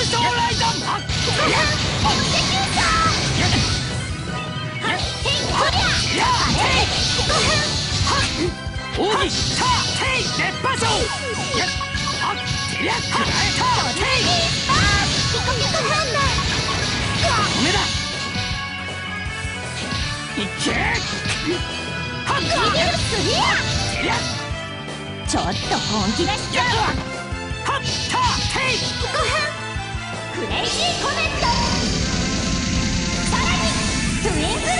上ライドはっ奥義さあテイ熱波城はっテリャッはっテイ米だいけはっテリャちょっと本気出しちゃうわ。 はっタテイクレイジーコメント、さらにトゥインクル